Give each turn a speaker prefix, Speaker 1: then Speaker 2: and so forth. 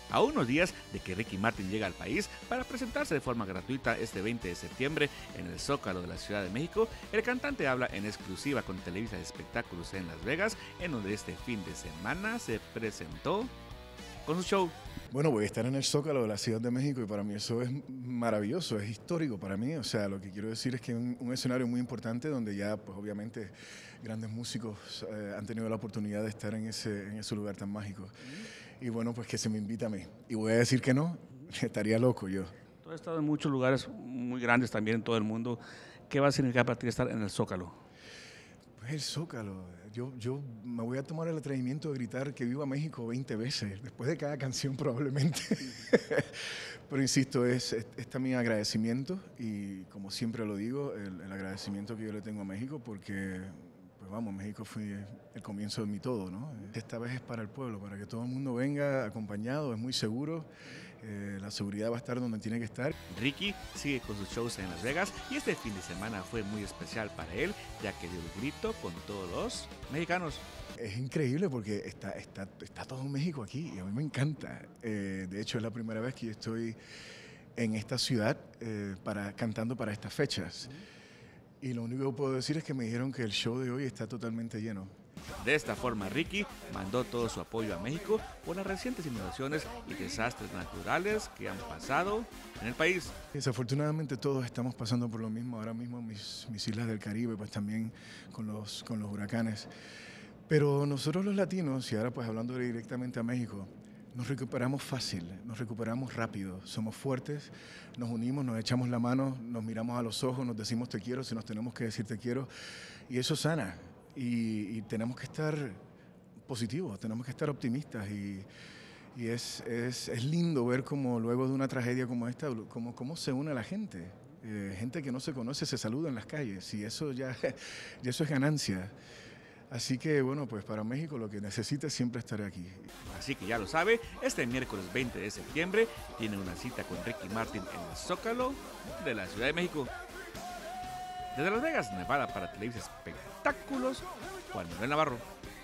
Speaker 1: A unos días de que Ricky Martin llega al país para presentarse de forma gratuita este 20 de septiembre en el Zócalo de la Ciudad de México, el cantante habla en exclusiva con Televisa de Espectáculos en Las Vegas, en donde este fin de semana se presentó con su show.
Speaker 2: Bueno, voy a estar en el Zócalo de la Ciudad de México y para mí eso es maravilloso, es histórico para mí. O sea, lo que quiero decir es que es un escenario muy importante donde ya, pues obviamente, grandes músicos han tenido la oportunidad de estar en ese lugar tan mágico. Y bueno, pues que se me invita a mí. Y voy a decir que no, estaría loco yo.
Speaker 1: Tú has estado en muchos lugares muy grandes también en todo el mundo. ¿Qué va a significar para ti estar en el Zócalo?
Speaker 2: Pues el Zócalo. Yo me voy a tomar el atrevimiento de gritar que viva México 20 veces, después de cada canción probablemente. Pero insisto, es también agradecimiento y como siempre lo digo, el agradecimiento que yo le tengo a México porque, pues vamos, México fue el comienzo de mi todo, ¿no? Esta vez es para el pueblo, para que todo el mundo venga acompañado, es muy seguro. La seguridad va a estar donde tiene que estar.
Speaker 1: Ricky sigue con sus shows en Las Vegas y este fin de semana fue muy especial para él, ya que dio el grito con todos los mexicanos.
Speaker 2: Es increíble porque está todo México aquí y a mí me encanta. De hecho, es la primera vez que yo estoy en esta ciudad cantando para estas fechas. Y lo único que puedo decir es que me dijeron que el show de hoy está totalmente lleno.
Speaker 1: De esta forma, Ricky mandó todo su apoyo a México por las recientes inundaciones y desastres naturales que han pasado en el país.
Speaker 2: Desafortunadamente todos estamos pasando por lo mismo. Ahora mismo mis islas del Caribe, pues también con los huracanes. Pero nosotros los latinos, y ahora pues hablando directamente a México, nos recuperamos fácil, nos recuperamos rápido, somos fuertes, nos unimos, nos echamos la mano, nos miramos a los ojos, nos decimos te quiero si nos tenemos que decir te quiero, y eso sana. Y tenemos que estar positivos, tenemos que estar optimistas y es lindo ver cómo luego de una tragedia como esta, cómo se une la gente. Gente que no se conoce se saluda en las calles y eso ya eso es ganancia. Así que bueno, pues para México lo que necesita es siempre estar aquí.
Speaker 1: Así que ya lo sabe, este miércoles 20 de septiembre tiene una cita con Ricky Martin en el Zócalo de la Ciudad de México. Desde Las Vegas, Nevada, para Televisa Espectáculos, Juan Manuel Navarro.